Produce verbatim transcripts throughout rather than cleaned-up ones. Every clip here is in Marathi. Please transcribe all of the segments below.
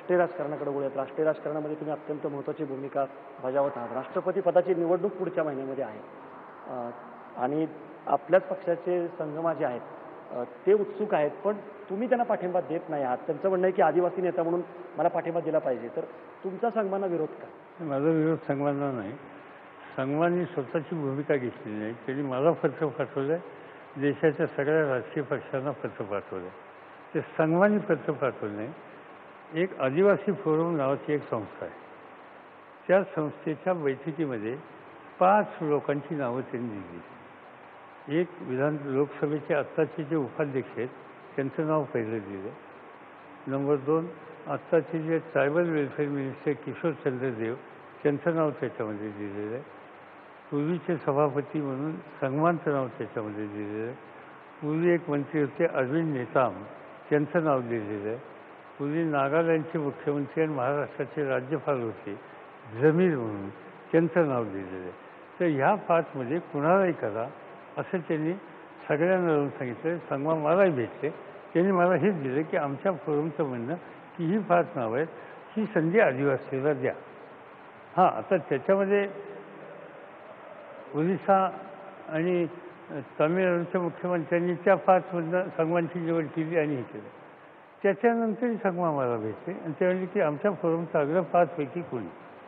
राष्ट्रीय राजकारणाकडे वळूयात. राष्ट्रीय राजकारणामध्ये तुम्ही अत्यंत महत्त्वाची भूमिका बजावत आहात. राष्ट्रपती पदाची निवडणूक पुढच्या महिन्यामध्ये आहे अ, आणि आपल्याच पक्षाचे संगमा जे आहेत अ, ते उत्सुक आहेत, पण तुम्ही त्यांना पाठिंबा देत नाही आहात. त्यांचं म्हणणं आहे की आदिवासी नेता म्हणून मला पाठिंबा दिला पाहिजे. तर तुमचा संगमांना विरोध का? माझा विरोध संगमांना नाही. संगमांनी स्वतःची भूमिका घेतली नाही. त्यांनी मला पत्र पाठवलं आहे, देशाच्या सगळ्या राजकीय पक्षांना पत्र पाठवलं आहे. ते संगमांनी पत्र पाठवलं नाही. एक आदिवासी फोरम नावाची एक संस्था आहे. त्या संस्थेच्या बैठकीमध्ये पाच लोकांची नावं त्यांनी दिली. एक विधान लोकसभेचे आत्ताचे जे उपाध्यक्ष आहेत त्यांचं नाव पहिलं दिलं. नंबर दोन आत्ताचे जे tribal welfare minister Kishorchandra Deo त्यांचं नाव त्याच्यामध्ये दिलेलं आहे. पूर्वीचे सभापती म्हणून संगमांचं नाव त्याच्यामध्ये दिलेलं आहे. पूर्वी एक मंत्री होते अरविंद नेताम त्यांचं नाव दिलेलं आहे. पूर्वी नागालँडचे मुख्यमंत्री आणि महाराष्ट्राचे राज्यपाल होते जमीर म्हणून त्यांचं नाव दिलेलं आहे. तर ह्या पाचमध्ये कुणालाही करा असं त्यांनी सगळ्यांना जाऊन सांगितलं. संगमा मलाही भेटले. त्यांनी मला हेच दिलं की आमच्या फोरमचं म्हणणं की ही पाच नावं आहेत, ही संधी आदिवासीला द्या. हां, आता त्याच्यामध्ये ओरिसा आणि तामिळनाडूच्या मुख्यमंत्र्यांनी त्या पाचमधनं संगमांची निवड केली आणि हे केलं. त्याच्यानंतरही संगमा मला भेटले आणि ते म्हणले की आमच्या फोरमचा आग्रह पाचपैकी कोणी.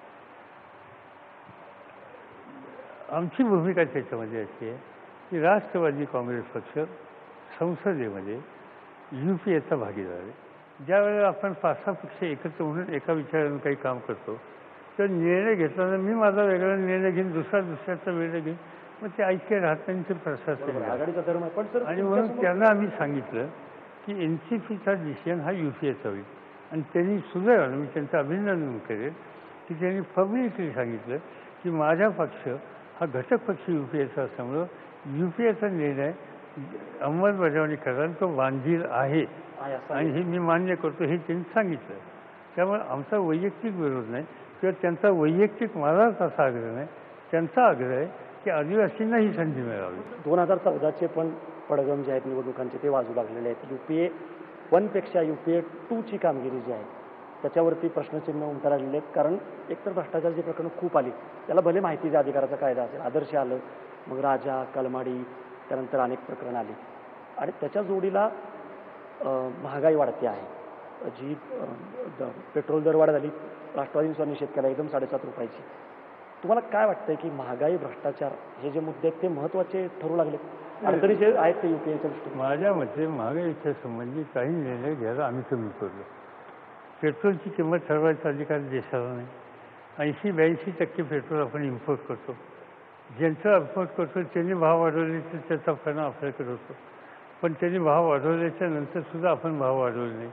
आमची भूमिका त्याच्यामध्ये अशी आहे की राष्ट्रवादी काँग्रेस पक्ष संसदेमध्ये यू पी एचा भागीदार आहे. ज्या वेळेला आपण पाच सहा पक्ष एकत्र म्हणून एका विचारानं काही काम करतो तर निर्णय घेताना मी माझा वेगळा निर्णय घेईन, दुसरा दुसऱ्याचा वेगळा घेईन, मग ते ऐक्य राहत नाही, ते प्रशासन आघाडीचा धर्म आहे. पण सर आणि म्हणून त्यांना आम्ही सांगितलं की एन सी पीचा डिसिजन हा यू पी एचा होईल. आणि त्यांनी सुदैवानं मी त्यांचं अभिनंदन करेल की त्यांनी पब्लिकली सांगितलं की माझा पक्ष हा घटक पक्ष यू पी एचा असल्यामुळं यू पी एचा निर्णय अंमलबजावणी करायला तो बांधील आहे आणि हे मी मान्य करतो हे त्यांनी सांगितलं. त्यामुळे आमचा वैयक्तिक विरोध नाही किंवा त्यांचा वैयक्तिक मलाच असा आग्रह नाही. त्यांचा आग्रह आहे की आदिवासींना ही संधी मिळावी. दोन हजार चौदाचे पण पडगम जे आहेत निवडणुकांचे ते वाजू लागलेले आहेत. यू पी ए वनपेक्षा यू पी ए टूची कामगिरी जी आहे त्याच्यावरती प्रश्नचिन्ह उमटलेले आहेत. कारण एकतर भ्रष्टाचाराची प्रकरणं खूप आली. त्याला भले माहितीचा अधिकाराचा कायदा असेल, आदर्श आलं, मग राजा कलमाडी, त्यानंतर अनेक प्रकरणं आली आणि त्याच्या जोडीला महागाई वाढते आहे. जी पेट्रोल दरवाढ झाली, राष्ट्रवादीने निषेध केला एकदम साडेसात रुपयाची. तुम्हाला काय वाटतंय की महागाई, भ्रष्टाचार हे जे मुद्दे आहेत ते महत्त्वाचे ठरू लागले, अडचणी जे आहेत ते यू पी एच्या दृष्टीने? माझ्या मते महागाईच्या संबंधी काही निर्णय घ्यायला आम्ही कमी पडलो. पेट्रोलची किंमत ठरवायचा अधिकार देशाला नाही. ऐंशी ब्याऐंशी टक्के पेट्रोल आपण इम्पोर्ट करतो. ज्यांचं इम्पोर्ट करतो त्यांनी भाव वाढवले तर त्याचा परिणाम आपल्याकडे होतो. पण त्यांनी भाव वाढवल्याच्या नंतरसुद्धा आपण भाव वाढवले नाही.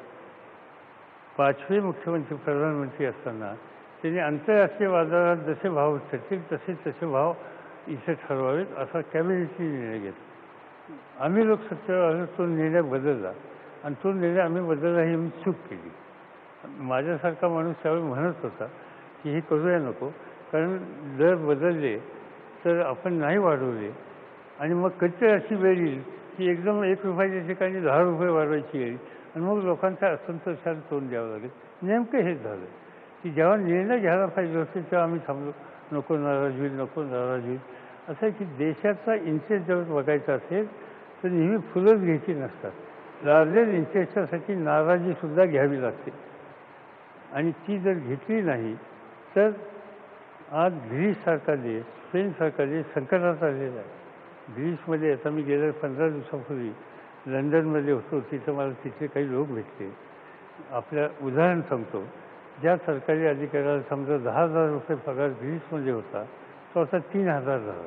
पाचवे मुख्यमंत्री प्रधानमंत्री असताना त्यांनी आंतरराष्ट्रीय बाजारात जसे भाव ठरतील तसे तसे भाव इथे ठरवावेत असा कॅबिनेटने निर्णय घेतला. आम्ही लोक सत्तेवर आलो, तो निर्णय बदलला आणि तो निर्णय आम्ही बदलला ही मी चूक केली. माझ्यासारखा माणूस त्यावेळी म्हणत होता की हे करूया नको, कारण दर बदलले तर आपण नाही वाढवले आणि मग कधी अशी वेळ येईल की एकदम एक रुपयाच्या ठिकाणी दहा रुपये वाढवायची येईल आणि मग लोकांच्या असंतोषाला तोंड द्यावं लागेल. नेमकं हेच झालं की जेव्हा निर्णय घ्यायला पाहिजे होते तेव्हा आम्ही थांबलो. नको नाराज होईल, नको नाराज होईल. असं आहे की देशाचा इंटरेस्ट जर बघायचा असेल तर नेहमी फुलंच घ्यायची नसतात. लार्जर इंटरेस्टसाठी नाराजीसुद्धा घ्यावी लागते आणि ती जर घेतली नाही तर आज ग्रीससारखा देश, स्पेनसारखा देश संकटात आलेला आहे. ग्रीसमध्ये आता मी गेल्या पंधरा दिवसापूर्वी लंडनमध्ये होतो, तिथं मला तिथले काही लोक भेटले. आपल्या उदाहरण सांगतो, ज्या सरकारी अधिकाऱ्याला समजा दहा हजार रुपये पगार ग्रीसमध्ये होता तो आता तीन हजार झाला.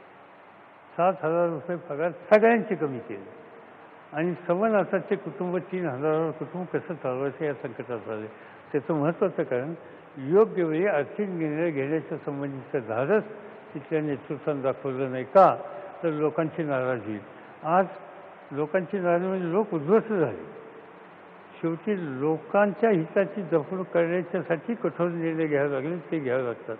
सात हजार रुपये पगार सगळ्यांचे कमी केले आणि समनाथाचे कुटुंब तीन हजारावर कुटुंब कसं चालवायचं या संकटात आले. त्याचं महत्त्वाचं कारण योग्य वेळी आर्थिक निर्णय घेण्याच्या संबंधीचं धाडस तिथल्या नेतृत्वानं दाखवलं नाही का तर लोकांची नाराजी होईल. आज लोकांची नाराजी म्हणजे लोक उद्ध्वस्त झाले. शेवटी लोकांच्या हिताची जपणूक करण्याच्यासाठी कठोर निर्णय घ्यावे लागले, ते घ्यावे लागतात.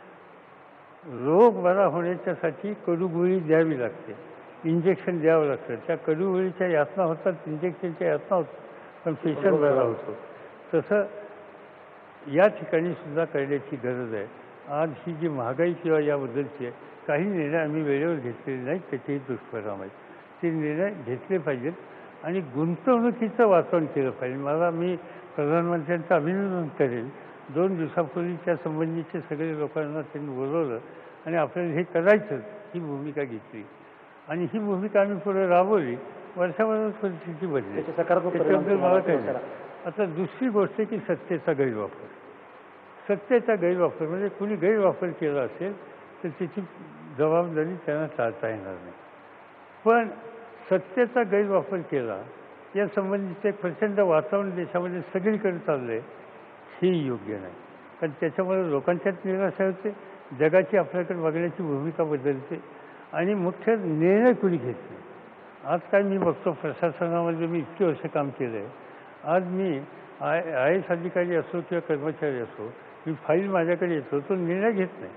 रोग बरा होण्याच्यासाठी कडूगोळी द्यावी लागते, इंजेक्शन द्यावं लागतं. त्या कडूगोळीच्या यातना होतात, इंजेक्शनच्या यातना होतात, पण पेशंट बरा होतो. तसं या ठिकाणी सुद्धा करण्याची गरज आहे. आज ही जी महागाई किंवा याबद्दलची आहे, काही निर्णय आम्ही वेळेवर घेतलेले नाहीत, त्याचेही दुष्परिणाम आहेत. ते निर्णय घेतले पाहिजेत आणि गुंतवणुकीचं वाचन केलं पाहिजे. मला मी प्रधानमंत्र्यांचं अभिनंदन करेन. दोन दिवसापूर्वी त्या संबंधीचे सगळे लोकांना त्यांनी बोलवलं आणि आपल्याला हे करायचं ही भूमिका घेतली आणि ही भूमिका आम्ही पुढे राबवली. वर्षाभरात परिस्थिती बदलली. त्याच्याबद्दल मला काही नाही. आता दुसरी गोष्ट आहे की सत्तेचा गैरवापर. सत्तेचा गैरवापर म्हणजे कुणी गैरवापर केला असेल तर त्याची जबाबदारी त्यांना टाळता येणार नाही. पण सत्तेचा गैरवापर केला या संबंधीचं एक प्रचंड वातावरण देशामध्ये सगळीकडे चाललं आहे, हेही योग्य नाही. कारण त्याच्यामुळे लोकांच्यात निराशा होते, जगाची आपल्याकडे बघण्याची भूमिका बदलते आणि मुख्य निर्णय कुणी घेत नाही. आज काय मी बघतो प्रशासनामध्ये मी इतकी वर्ष काम केलं आहे. आज मी आय आय एस अधिकारी असो किंवा कर्मचारी असो, मी फाईल माझ्याकडे येतो, तो निर्णय घेत नाही.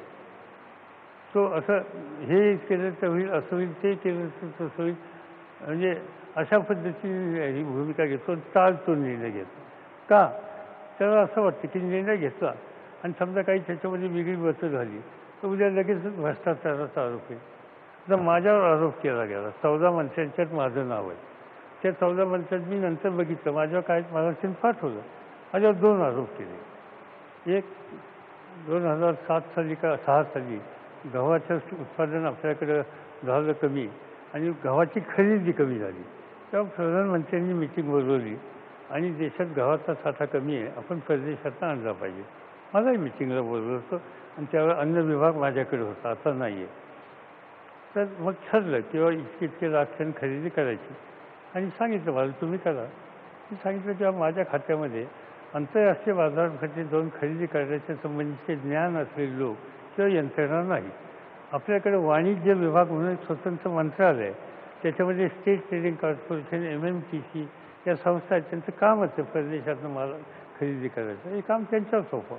तो असं हे केलं तर होईल, असं होईल, ते केलं तर तसं होईल, म्हणजे अशा पद्धतीने ही भूमिका घेतो, टाळतो निर्णय घेतो. का? त्याला असं वाटतं की निर्णय घेतला आणि समजा काही त्याच्यामध्ये वेगळी बचत झाली तर उद्या लगेचच भ्रष्टाचाराचा आरोप आहे. तर माझ्यावर आरोप केला गेला. चौदा मंत्र्यांच्यात माझं नाव आहे. त्या चौदा मंत्र्यांत मी नंतर बघितलं, माझ्यावर काय मला त्यांनी पाठवलं. माझ्यावर दोन आरोप केले. एक दोन हजार सात साली का सहा साली गव्हाचं उत्पादन आपल्याकडं झालं कमी आणि गव्हाची खरेदी कमी झाली. तेव्हा प्रधानमंत्र्यांनी मिटिंग बोलवली आणि देशात गव्हाचा साठा कमी आहे, आपण परदेशातून आणला पाहिजे. मलाही मिटिंगला बोलवलं होतं आणि त्यावेळेला अन्न विभाग माझ्याकडे होता, आता नाही आहे. तर मग ठरलं किंवा इतके इतके लाख टन खरेदी करायची आणि सांगितलं मला तुम्ही करा. मी सांगितलं किंवा माझ्या खात्यामध्ये आंतरराष्ट्रीय बाजारपेठेत जाऊन खरेदी करण्याच्या संबंधीचे ज्ञान असलेले लोक किंवा यंत्रणा नाही. आपल्याकडे वाणिज्य विभाग म्हणून एक स्वतंत्र मंत्रालय आहे, त्याच्यामध्ये state trading corporation, M M T C या संस्था आहेत. त्यांचं कामच आहे परदेशातून माल खरेदी करायचं. हे काम त्यांच्यावर सोपं.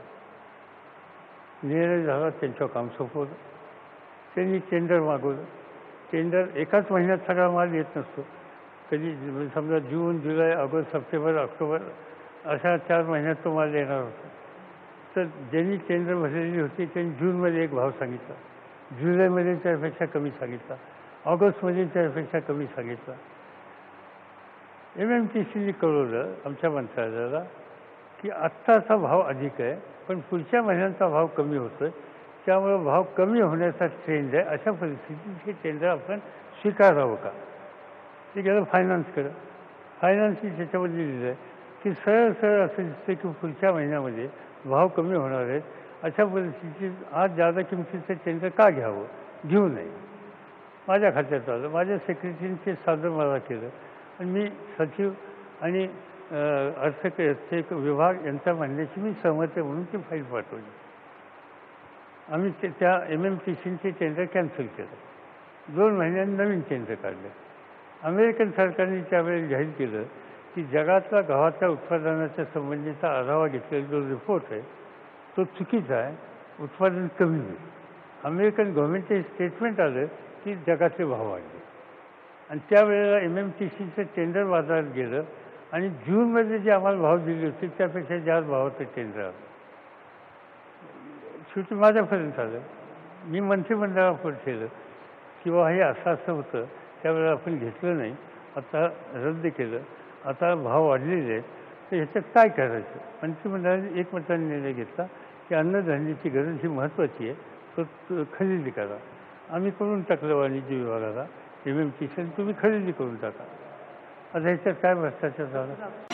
निर्णय झाला, त्यांच्यावर काम सोपवलं. त्यांनी टेंडर मागवलं. टेंडर एकाच महिन्यात सगळा माल येत नसतो. कधी समजा जून, जुलै, ऑगस्ट, सप्टेंबर, ऑक्टोबर अशा चार महिन्यात तो माल येणार होता. तर ज्यांनी टेंडर भरलेली होती त्यांनी जूनमध्ये एक भाव सांगितला, जुलैमध्ये त्यापेक्षा कमी सांगितला, ऑगस्टमध्ये त्यापेक्षा कमी सांगितला. एम एम टी सीने कळवलं आमच्या मंत्रालयाला की आत्ताचा भाव अधिक आहे पण पुढच्या महिन्यांचा भाव कमी होतो आहे, त्यामुळे भाव कमी होण्याचा ट्रेंड आहे. अशा परिस्थितीत हे टेंडर आपण स्वीकारावं का? ते गेलं फायनान्सकडं. फायनान्सही त्याच्यामध्ये लिहिलं आहे की सरळ सरळ असं दिसतं की पुढच्या महिन्यामध्ये भाव कमी होणार आहेत. अशा परिस्थितीत आज जादा किमतीचं टेंडर का घ्यावं? घेऊ नये. माझ्या खात्यात आलं. माझ्या सेक्रेटरीने सादर मला केलं आणि मी सचिव आणि अर्थ विभाग यांच्या म्हणण्याची मी सहमत आहे म्हणून ती फाईल पाठवली. आम्ही ते त्या एम एम टी सीचे टेंडर कॅन्सल केलं. दोन महिन्यांनी नवीन टेंडर काढलं. अमेरिकन सरकारने त्यावेळेस जाहीर केलं की जगातला गव्हाच्या उत्पादनाच्या संबंधीचा आढावा घेतलेला जो रिपोर्ट आहे तो चुकीचा आहे, उत्पादन कमी होईल. अमेरिकन गव्हर्नमेंटचे स्टेटमेंट आलं की जगाचे भाव वाढले आणि त्यावेळेला एम एम टी सीचं टेंडर बाजारात गेलं आणि जूनमध्ये जे आम्हाला भाव दिले होते त्यापेक्षा जास्त भावाचं टेंडर आलं. शेवटी माझ्यापर्यंत आलं. मी मंत्रिमंडळावर ठेवलं किंवा हे असं असं होतं, त्यावेळेला आपण घेतलं नाही, आता रद्द केलं, आता भाव वाढलेले आहेत, तर ह्याच्यात काय करायचं? मंत्रिमंडळाने एकमताने निर्णय घेतला की अन्नधान्याची गरज ही महत्त्वाची आहे, तो खरेदी करा. आम्ही करून टाकलं वाणिज्य विभागाला, एम एम टी सी तुम्ही खरेदी करून टाका. आता ह्याच्यात काय भ्रष्टाचार झाला?